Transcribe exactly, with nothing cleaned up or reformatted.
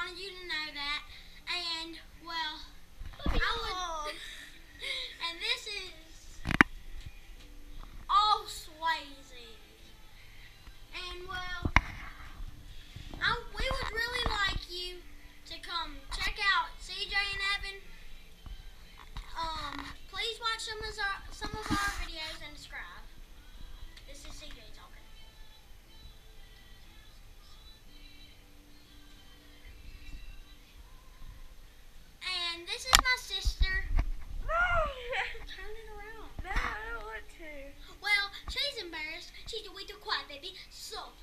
wanted you to know that. And, well, I would, and this is all Swayze. And, well, I, we would really like you to come check out C J and Evan. Um, please watch some of our, some of our videos and subscribe. This is C J talking. And this is my sister. No! Turn it around. No, I don't want to. Well, she's embarrassed. She's a way too quiet, baby. So,